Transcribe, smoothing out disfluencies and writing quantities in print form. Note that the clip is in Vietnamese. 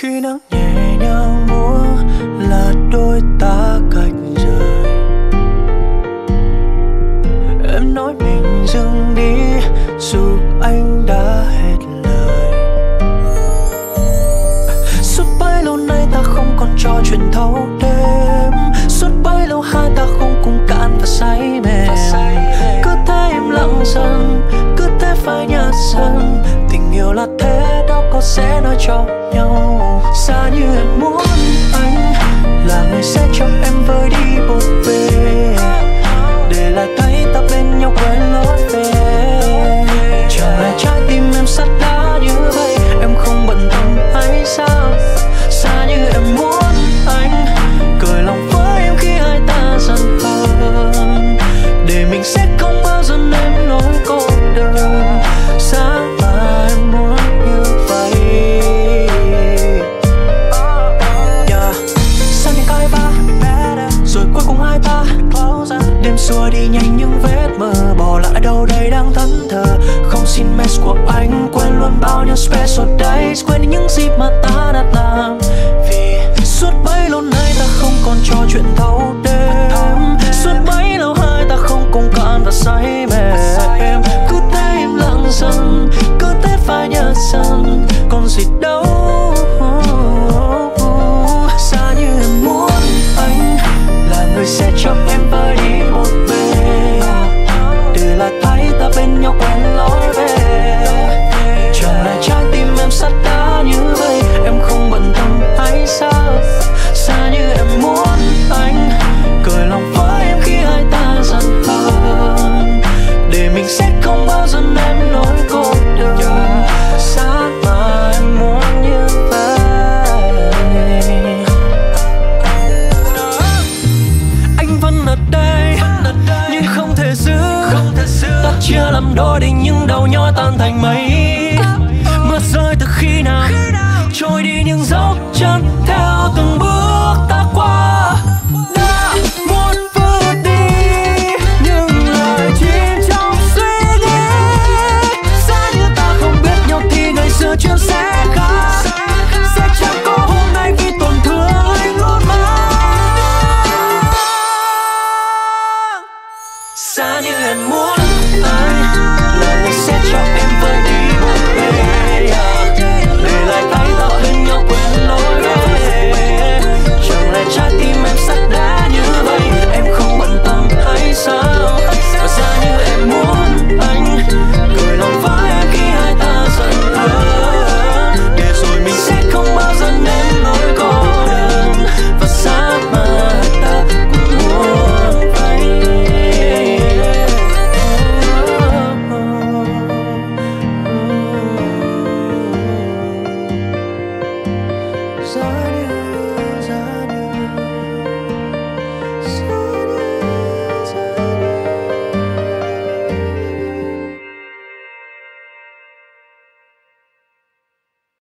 Khi nắng nhẹ nhàng múa là đôi ta cách rời. Em nói mình dừng đi dù anh đã hết lời. Suốt bấy lâu nay ta không còn trò chuyện thâu đêm. Suốt bấy lâu hai ta không cùng cạn và say mềm. Cứ thế im lặng dần, cứ thế phải nhạt dần. Tình yêu là thế đâu có sẽ nói cho nhau. Xa như em muốn anh là người sẽ cho em vơi đi bộn bề, để lại thấy ta bên nhau quên lối về. Chẳng lẽ trái tim em sắt đá như vậy, em không bận tâm hay sao? Xa như em muốn anh cười lòng với em khi hai ta dần hơn, để mình sẽ không bao giờ nếm nỗi cô đơn. Xa mà em muốn như vậy. Sao những cái ba rồi cuối cùng hai ta đêm xua đi nhanh những vết mơ, bỏ lại đâu đây đang thẫn thờ. Không xin mess của anh, quên luôn bao nhiêu special days, quên đi những gì mà ta đã làm. Vì suốt bấy lâu nay ta không còn trò chuyện thâu đêm. Suốt bấy lâu hai ta không cùng cạn và say mềm. Cứ thế im lặng dần, cứ thế phải nhạt dần, còn gì đâu. Xa như em muốn anh là người sẽ cho em vơi đi một bề, để lại thấy ta bên nhau quen lối về. Chẳng lẽ trái tim em sắt đá như vậy, em không bận tâm hay sao? Xa như em muốn anh cười lòng với em khi hai ta dần hơn, để mình sẽ không bao giờ nếm nỗi cô đơn. Xa mà em muốn như vậy. Anh vẫn ở đây nhưng không thể giữ. Ta chia làm đôi để những đầu nhói tan thành mây.